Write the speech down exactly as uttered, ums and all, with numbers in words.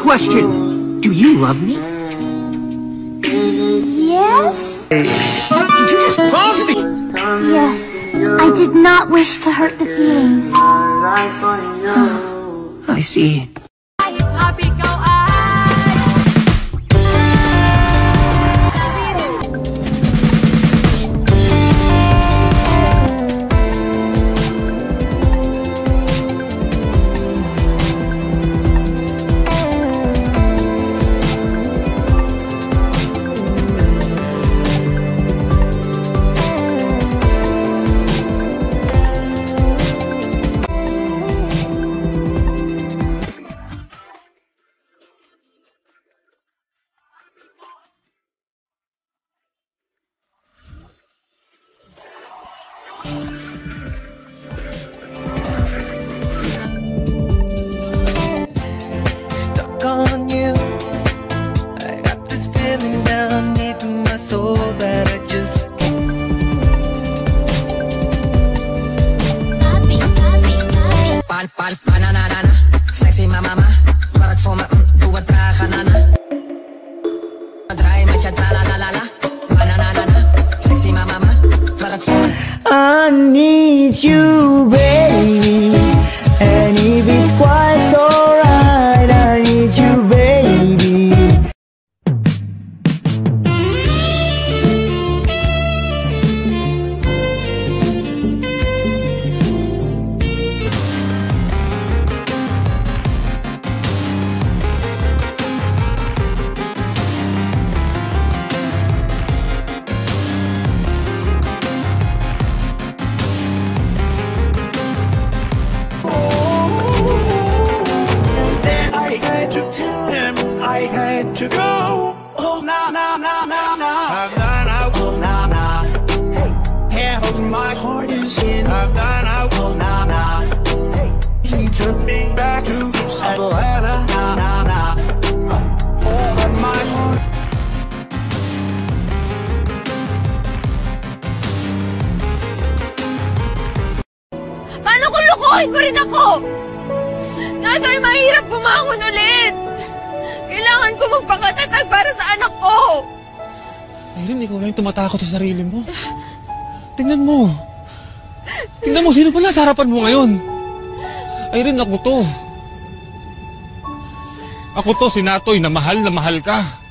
question. Do you love me? Yes? Did you just... Rosie! Yes. I did not wish to hurt the feelings. I see. On you, I got this feeling down deep in my soul that I just papi, papi, papi. Pan, pan, banana, sexy mama, parang forma, tuwa tra kanana. Try me siya tra la la la la, banana, sexy mama, parang forma. I need you, baby, and if it's quite so right, I need you, baby. I had to go. Oh, nah, nah, nah, nah, nah. I've gone out. Oh, nah, nah. Hey, half of my heart is in. I've gone out. Oh, nah, nah. Hey, he took me back to Atlanta. Nah, nah, nah. All of my heart. Paano kung lukuhin mo rin ako? Natoy, mahirap bumangon ulit. Kailangan ko magpakatatag para sa anak ko. Irene, ikaw lang yung tumatakot sa sarili mo. Tingnan mo. Tingnan mo, sino pala sa harapan mo ngayon? Irene, ako to. Ako to, si Natoy, na mahal na mahal ka.